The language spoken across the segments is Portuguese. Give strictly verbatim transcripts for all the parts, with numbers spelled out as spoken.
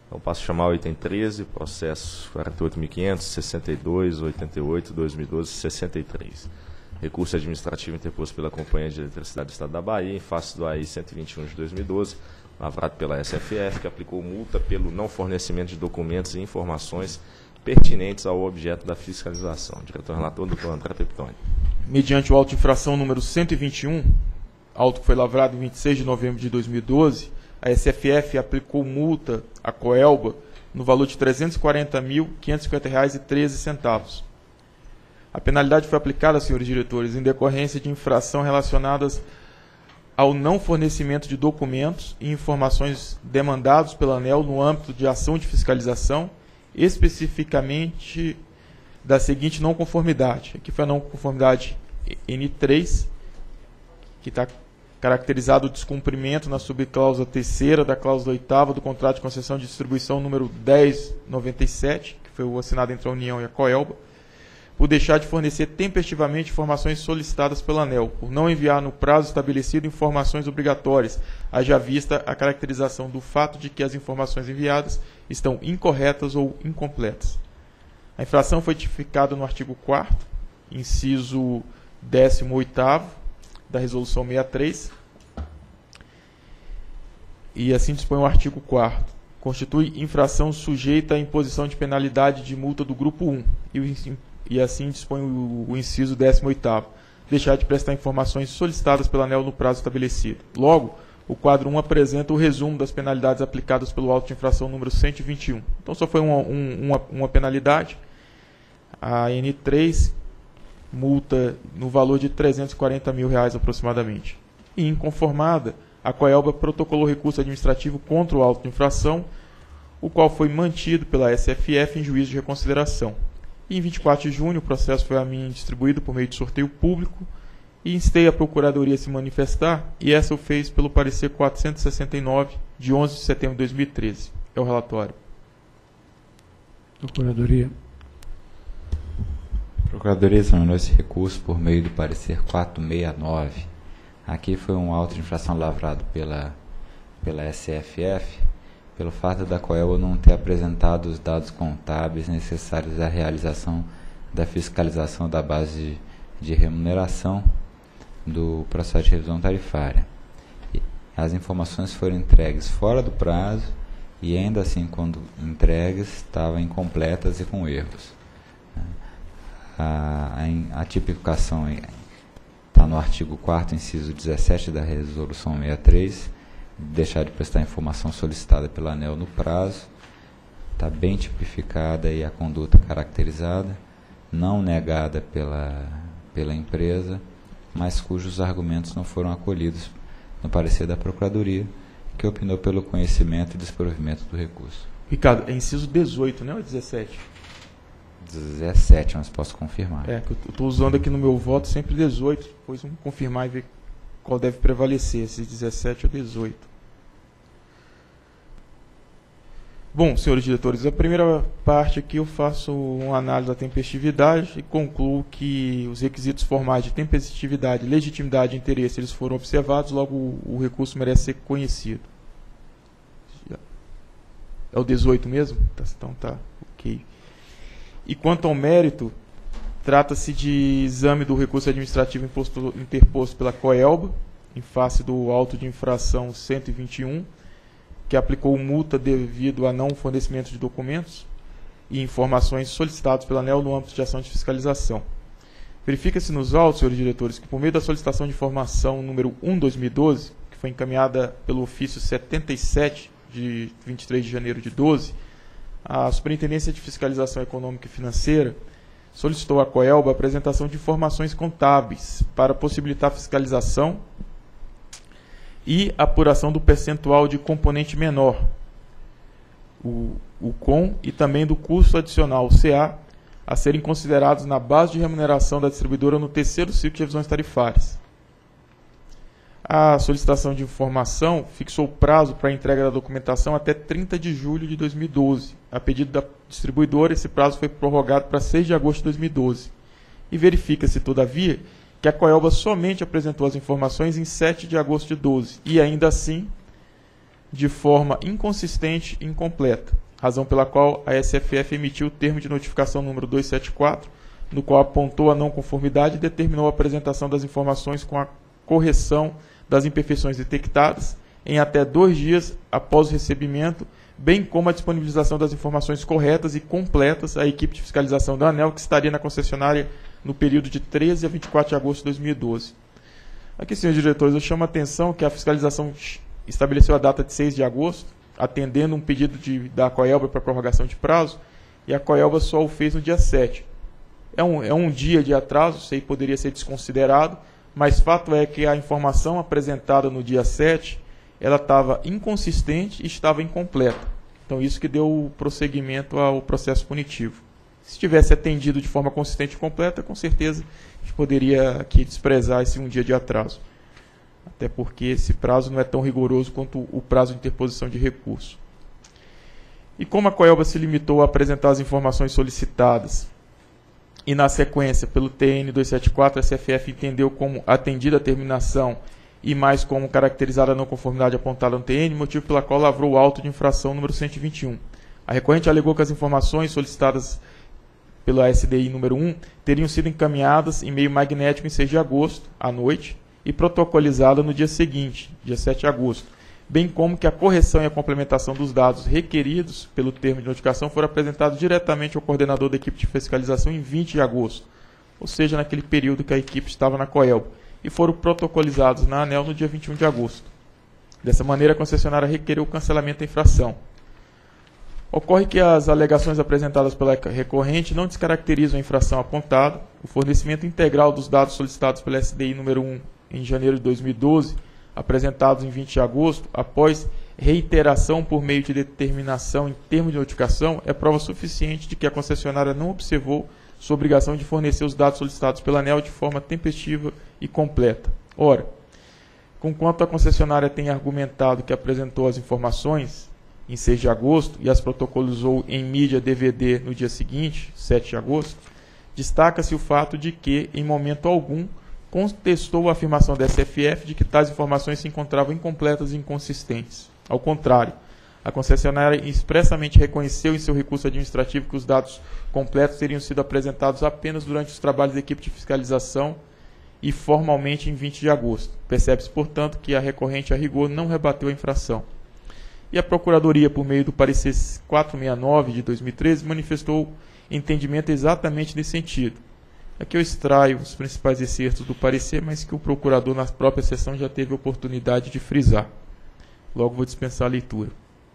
Então passo a chamar o item treze, processo quarenta e oito mil quinhentos, sessenta e dois, oitenta e oito, dois mil e doze, sessenta e três. Recurso administrativo interposto pela Companhia de Eletricidade do Estado da Bahia, em face do A I cento e vinte e um de dois mil e doze, lavrado pela S F F, que aplicou multa pelo não fornecimento de documentos e informações pertinentes ao objeto da fiscalização. Diretor-relator, doutor André Peptoni. Mediante o auto de infração número cento e vinte e um, auto que foi lavrado em vinte e seis de novembro de dois mil e doze, a S F F aplicou multa à Coelba no valor de trezentos e quarenta mil, quinhentos e cinquenta reais e treze centavos. A penalidade foi aplicada, senhores diretores, em decorrência de infração relacionadas ao não fornecimento de documentos e informações demandados pela ANEEL no âmbito de ação de fiscalização, especificamente da seguinte não conformidade. Aqui foi a não conformidade N três, que está caracterizado o descumprimento na subcláusula terceira da cláusula oitava do contrato de concessão de distribuição número dez noventa e sete, que foi o assinado entre a União e a Coelba, por deixar de fornecer tempestivamente informações solicitadas pela ANEEL, por não enviar no prazo estabelecido informações obrigatórias, haja vista a caracterização do fato de que as informações enviadas estão incorretas ou incompletas. A infração foi tipificada no artigo quarto, inciso décimo oitavo da Resolução sessenta e três, e assim dispõe o artigo quarto. Constitui infração sujeita à imposição de penalidade de multa do grupo um, e o e assim dispõe o, o inciso décimo oitavo, deixar de prestar informações solicitadas pela ANEEL no prazo estabelecido. Logo, o quadro um apresenta o resumo das penalidades aplicadas pelo auto de infração número cento e vinte e um. Então, só foi uma, um, uma, uma penalidade, a N três, multa no valor de trezentos e quarenta mil reais aproximadamente. E inconformada, a Coelba protocolou recurso administrativo contra o auto de infração, o qual foi mantido pela S F F em juízo de reconsideração. E em vinte e quatro de junho, o processo foi a mim distribuído por meio de sorteio público e instei a Procuradoria a se manifestar, e essa eu fiz pelo parecer quatrocentos e sessenta e nove, de onze de setembro de dois mil e treze. É o relatório. Procuradoria. Procuradoria examinou esse recurso por meio do parecer quatrocentos e sessenta e nove. Aqui foi um auto de infração lavrado pela, pela S F F, pelo fato da Coelba não ter apresentado os dados contábeis necessários à realização da fiscalização da base de, de remuneração do processo de revisão tarifária. E as informações foram entregues fora do prazo e, ainda assim, quando entregues, estavam incompletas e com erros. A, a, a tipificação está no artigo quarto, inciso dezessete da Resolução sessenta e três, deixar de prestar informação solicitada pela ANEEL no prazo, está bem tipificada e a conduta caracterizada, não negada pela, pela empresa, mas cujos argumentos não foram acolhidos no parecer da Procuradoria, que opinou pelo conhecimento e desprovimento do recurso. Ricardo, é inciso dezoito, não é dezessete? dezessete, mas posso confirmar. É, que eu estou usando aqui no meu voto sempre dezoito, depois vamos confirmar e ver qual deve prevalecer, se dezessete ou dezoito. Bom, senhores diretores, a primeira parte aqui eu faço uma análise da tempestividade e concluo que os requisitos formais de tempestividade, legitimidade e interesse eles foram observados, logo o, o recurso merece ser conhecido. É o dezoito mesmo? Então tá, ok. E quanto ao mérito, trata-se de exame do recurso administrativo imposto, interposto pela Coelba, em face do auto de infração cento e vinte e um, que aplicou multa devido a não fornecimento de documentos e informações solicitados pela ANEEL no âmbito de ação de fiscalização. Verifica-se nos autos, senhores diretores, que por meio da solicitação de informação número um de dois mil e doze, que foi encaminhada pelo ofício setenta e sete, de vinte e três de janeiro de doze, a Superintendência de Fiscalização Econômica e Financeira solicitou à Coelba a apresentação de informações contábeis para possibilitar a fiscalização e apuração do percentual de componente menor, o, o C O M, e também do custo adicional, o C A, a serem considerados na base de remuneração da distribuidora no terceiro ciclo de revisões tarifárias. A solicitação de informação fixou o prazo para a entrega da documentação até trinta de julho de dois mil e doze. A pedido da distribuidora, esse prazo foi prorrogado para seis de agosto de dois mil e doze. E verifica-se, todavia, que a Coelba somente apresentou as informações em sete de agosto de doze, e ainda assim de forma inconsistente e incompleta, razão pela qual a S F F emitiu o termo de notificação número duzentos e setenta e quatro, no qual apontou a não conformidade e determinou a apresentação das informações com a correção das imperfeições detectadas em até dois dias após o recebimento, bem como a disponibilização das informações corretas e completas à equipe de fiscalização da ANEEL, que estaria na concessionária no período de treze a vinte e quatro de agosto de dois mil e doze. Aqui, senhores diretores, eu chamo a atenção que a fiscalização estabeleceu a data de seis de agosto, atendendo um pedido de, da Coelba para prorrogação de prazo, e a Coelba só o fez no dia sete. É um, é um dia de atraso, isso aí poderia ser desconsiderado, mas fato é que a informação apresentada no dia sete, ela estava inconsistente e estava incompleta. Então, isso que deu prosseguimento ao processo punitivo. Se tivesse atendido de forma consistente e completa, com certeza a gente poderia aqui desprezar esse um dia de atraso. Até porque esse prazo não é tão rigoroso quanto o prazo de interposição de recurso. E como a Coelba se limitou a apresentar as informações solicitadas e, na sequência, pelo T N duzentos e setenta e quatro, a S F F entendeu como atendida a terminação e mais como caracterizada a não conformidade apontada no T N, motivo pela qual lavrou o auto de infração número cento e vinte e um. A recorrente alegou que as informações solicitadas pela S D I número um teriam sido encaminhadas em meio magnético em seis de agosto, à noite, e protocolizada no dia seguinte, dia sete de agosto, bem como que a correção e a complementação dos dados requeridos pelo termo de notificação foram apresentados diretamente ao coordenador da equipe de fiscalização em vinte de agosto, ou seja, naquele período que a equipe estava na Coelba, e foram protocolizados na ANEEL no dia vinte e um de agosto. Dessa maneira, a concessionária requereu o cancelamento da infração. Ocorre que as alegações apresentadas pela recorrente não descaracterizam a infração apontada. O fornecimento integral dos dados solicitados pela S D I número um em janeiro de dois mil e doze, apresentados em vinte de agosto, após reiteração por meio de determinação em termo de notificação, é prova suficiente de que a concessionária não observou sua obrigação de fornecer os dados solicitados pela ANEEL de forma tempestiva e completa. Ora, conquanto a concessionária tem argumentado que apresentou as informações em seis de agosto e as protocolizou em mídia D V D no dia seguinte, sete de agosto, destaca-se o fato de que, em momento algum, contestou a afirmação da S F F de que tais informações se encontravam incompletas e inconsistentes. Ao contrário, a concessionária expressamente reconheceu em seu recurso administrativo que os dados completos teriam sido apresentados apenas durante os trabalhos da equipe de fiscalização e formalmente em vinte de agosto. Percebe-se, portanto, que a recorrente a rigor não rebateu a infração. E a Procuradoria, por meio do parecer quatrocentos e sessenta e nove de dois mil e treze, manifestou entendimento exatamente nesse sentido. Aqui eu extraio os principais excertos do parecer, mas que o procurador, na própria sessão, já teve oportunidade de frisar. Logo vou dispensar a leitura.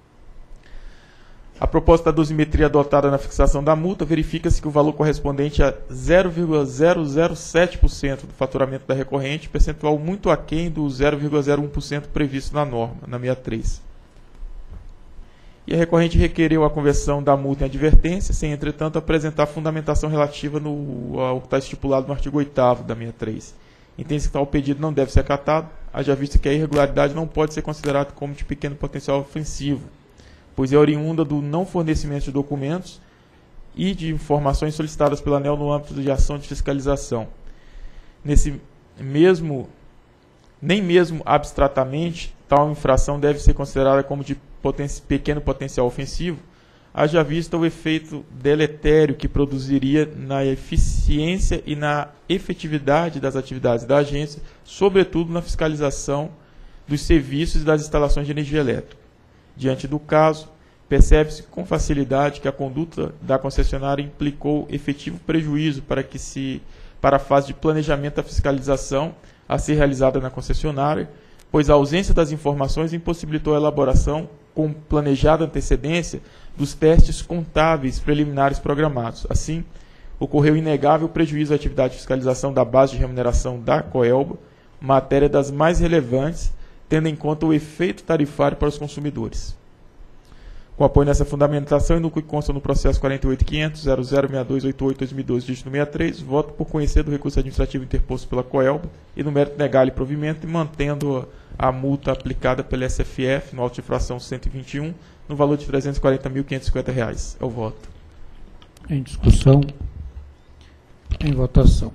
A proposta da dosimetria adotada na fixação da multa, verifica-se que o valor correspondente a zero vírgula zero zero sete por cento do faturamento da recorrente, percentual muito aquém do zero vírgula zero um por cento previsto na norma, na sessenta e três. E a recorrente requereu a conversão da multa em advertência, sem, entretanto, apresentar fundamentação relativa no, ao que está estipulado no artigo oitavo da sessenta e três. Entende-se que tal pedido não deve ser acatado, haja visto que a irregularidade não pode ser considerada como de pequeno potencial ofensivo, pois é oriunda do não fornecimento de documentos e de informações solicitadas pela ANEEL no âmbito de ação de fiscalização. Nesse mesmo, nem mesmo abstratamente, tal infração deve ser considerada como de poten- pequeno potencial ofensivo, haja vista o efeito deletério que produziria na eficiência e na efetividade das atividades da agência, sobretudo na fiscalização dos serviços e das instalações de energia elétrica. Diante do caso, percebe-se com facilidade que a conduta da concessionária implicou efetivo prejuízo para, que se, para a fase de planejamento da fiscalização a ser realizada na concessionária, pois a ausência das informações impossibilitou a elaboração com planejada antecedência dos testes contábeis preliminares programados. Assim, ocorreu inegável prejuízo à atividade de fiscalização da base de remuneração da Coelba, matéria das mais relevantes, tendo em conta o efeito tarifário para os consumidores. Com apoio nessa fundamentação e no que consta no processo quarenta e oito ponto quinhentos ponto zero zero seis dois oito oito barra dois mil e doze, dígito sessenta e três, voto por conhecer do recurso administrativo interposto pela Coelba e no mérito negar-lhe provimento e mantendo a, a multa aplicada pela S F F no auto de infração cento e vinte e um no valor de trezentos e quarenta mil quinhentos e cinquenta reais. É o voto. Em discussão. Em votação.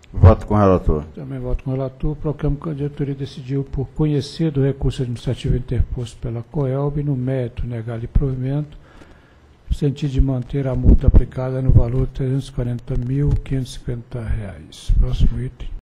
Voto com o relator. Também voto com o relator. Proclamo que a diretoria decidiu por conhecer do recurso administrativo interposto pela COELB no mérito negar-lhe provimento, no sentido de manter a multa aplicada no valor de trezentos e quarenta mil, quinhentos e cinquenta reais. Próximo item.